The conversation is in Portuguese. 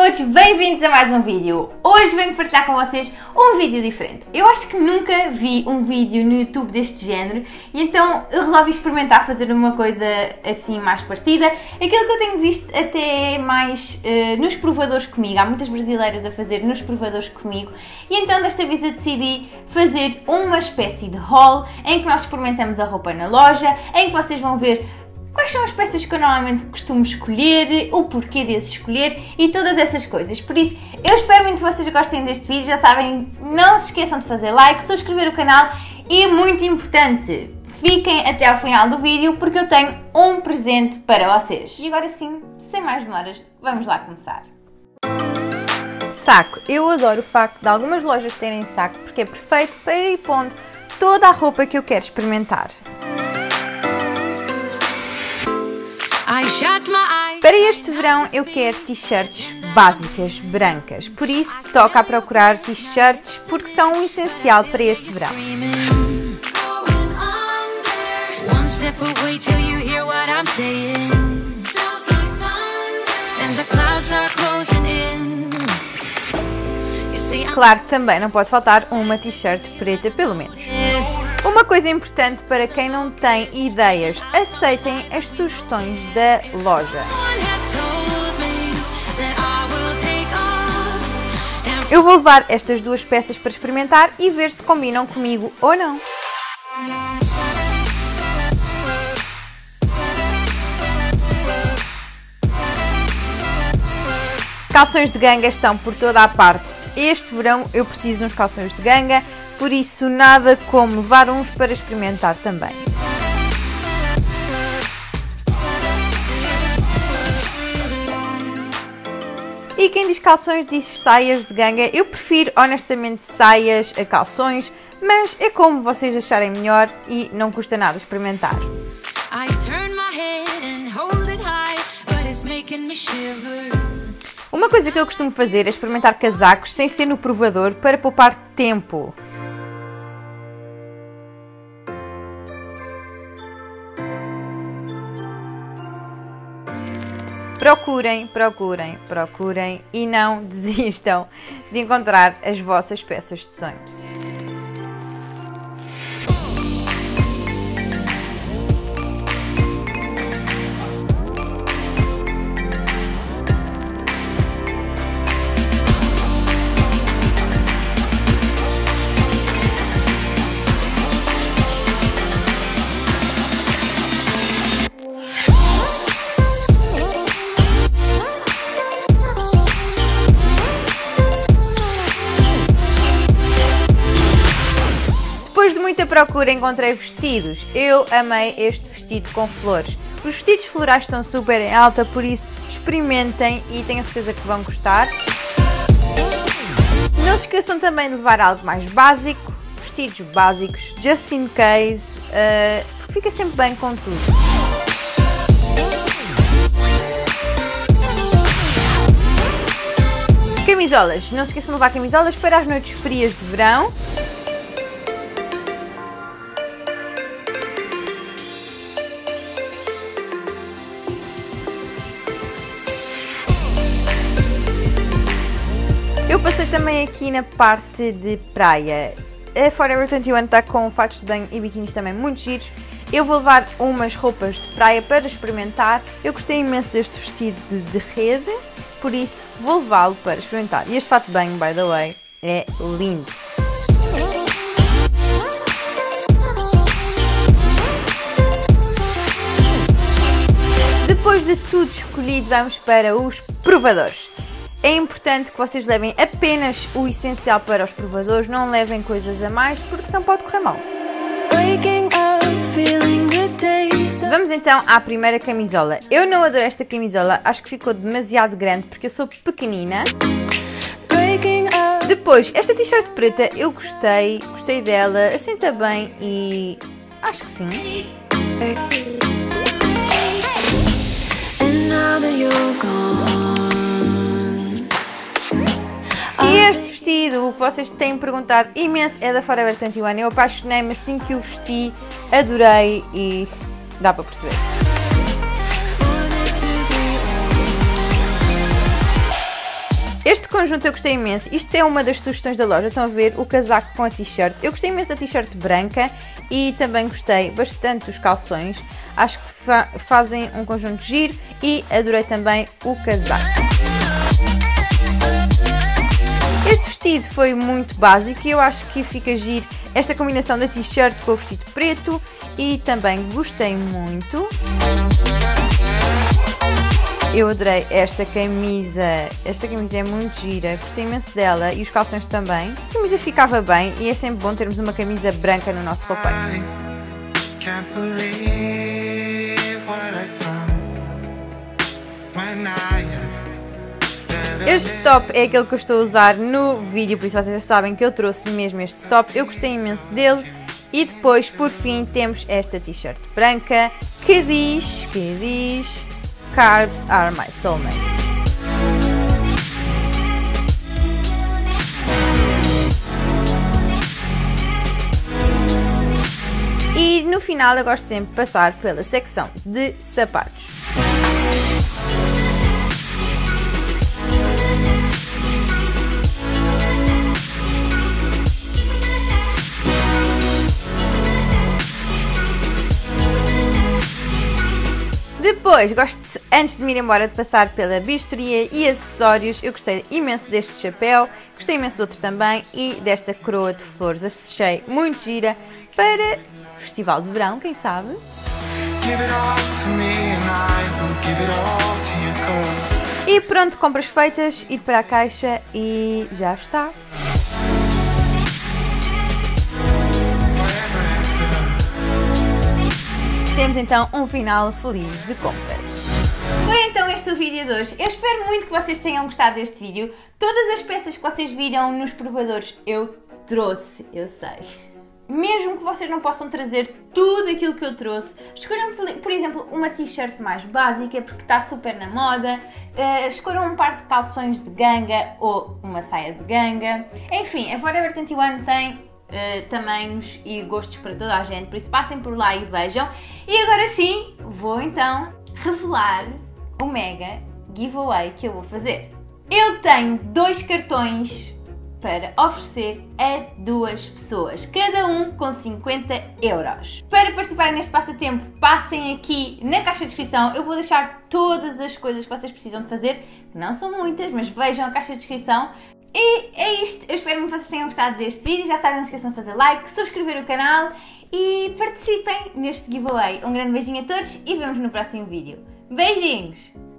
todos, bem-vindos a mais um vídeo. Hoje venho partilhar com vocês um vídeo diferente. Eu acho que nunca vi um vídeo no YouTube deste género e então eu resolvi experimentar fazer uma coisa assim mais parecida. Aquilo que eu tenho visto até mais nos provadores comigo, há muitas brasileiras a fazer nos provadores comigo e então desta vez eu decidi fazer uma espécie de haul em que nós experimentamos a roupa na loja, em que vocês vão ver quais são as peças que eu normalmente costumo escolher, o porquê de escolher e todas essas coisas. Por isso, eu espero muito que vocês gostem deste vídeo. Já sabem, não se esqueçam de fazer like, subscrever o canal e, muito importante, fiquem até ao final do vídeo porque eu tenho um presente para vocês. E agora sim, sem mais demoras, vamos lá começar. Saco. Eu adoro o facto de algumas lojas terem saco porque é perfeito para ir pondo toda a roupa que eu quero experimentar. Para este verão eu quero t-shirts básicas, brancas, por isso toca a procurar t-shirts porque são um essencial para este verão. Claro que também não pode faltar uma t-shirt preta pelo menos. Uma coisa importante para quem não tem ideias, aceitem as sugestões da loja. Eu vou levar estas duas peças para experimentar e ver se combinam comigo ou não. Calções de ganga estão por toda a parte. Este verão eu preciso de uns calções de ganga, por isso nada como levar uns para experimentar também. E quem diz calções diz saias de ganga. Eu prefiro honestamente saias a calções, mas é como vocês acharem melhor e não custa nada experimentar. Uma coisa que eu costumo fazer é experimentar casacos sem ser no provador para poupar tempo. Procurem, procurem, procurem e não desistam de encontrar as vossas peças de sonho. Depois de muita procura encontrei vestidos. Eu amei este vestido com flores. Os vestidos florais estão super em alta, por isso experimentem e tenho a certeza que vão gostar. Não se esqueçam também de levar algo mais básico, vestidos básicos, just in case, porque fica sempre bem com tudo. Camisolas. Não se esqueçam de levar camisolas para as noites frias de verão. Eu passei também aqui na parte de praia. A Forever 21 está com fatos de banho e biquinis também muito giros. Eu vou levar umas roupas de praia para experimentar. Eu gostei imenso deste vestido de rede, por isso vou levá-lo para experimentar. E este fato de banho, by the way, é lindo. Depois de tudo escolhido, vamos para os provadores. É importante que vocês levem apenas o essencial para os provadores, não levem coisas a mais, porque senão pode correr mal. Vamos então à primeira camisola. Eu não adoro esta camisola, acho que ficou demasiado grande porque eu sou pequenina. Depois, esta t-shirt preta eu gostei dela, assenta bem e acho que sim. E este vestido, o que vocês têm perguntado imenso, é da Forever 21. Eu apaixonei-me assim que o vesti, adorei e dá para perceber. Este conjunto eu gostei imenso, isto é uma das sugestões da loja, estão a ver o casaco com a t-shirt. Eu gostei imenso da t-shirt branca e também gostei bastante dos calções, acho que fazem um conjunto giro e adorei também o casaco. Este vestido foi muito básico e eu acho que fica giro esta combinação da t-shirt com o vestido preto e também gostei muito. Eu adorei esta camisa é muito gira, gostei imenso dela e os calções também. A camisa ficava bem e é sempre bom termos uma camisa branca no nosso roupeiro. Este top é aquele que eu estou a usar no vídeo, por isso vocês já sabem que eu trouxe mesmo este top, eu gostei imenso dele. E depois, por fim, temos esta t-shirt branca que diz Carbs are my soulmate. E no final eu gosto sempre de passar pela secção de sapatos. Depois, antes de me ir embora, de passar pela bijuteria e acessórios. Eu gostei imenso deste chapéu, gostei imenso do outro também e desta coroa de flores. Achei muito gira para festival de verão, quem sabe? E pronto, compras feitas, ir para a caixa e já está. Temos então um final feliz de compras. Foi então este o vídeo de hoje. Eu espero muito que vocês tenham gostado deste vídeo. Todas as peças que vocês viram nos provadores eu trouxe, eu sei. Mesmo que vocês não possam trazer tudo aquilo que eu trouxe, escolham, por exemplo, uma t-shirt mais básica porque está super na moda, escolham um par de calções de ganga ou uma saia de ganga. Enfim, a Forever 21 tem tamanhos e gostos para toda a gente, por isso passem por lá e vejam. E agora sim, vou então revelar o mega giveaway que eu vou fazer. Eu tenho 2 cartões para oferecer a 2 pessoas, cada um com 50 €. Para participarem neste passatempo, passem aqui na caixa de descrição, eu vou deixar todas as coisas que vocês precisam de fazer, que não são muitas, mas vejam a caixa de descrição. E é isto, eu espero muito que vocês tenham gostado deste vídeo, já sabem, não se esqueçam de fazer like, subscrever o canal e participem neste giveaway. Um grande beijinho a todos e vemos no próximo vídeo. Beijinhos!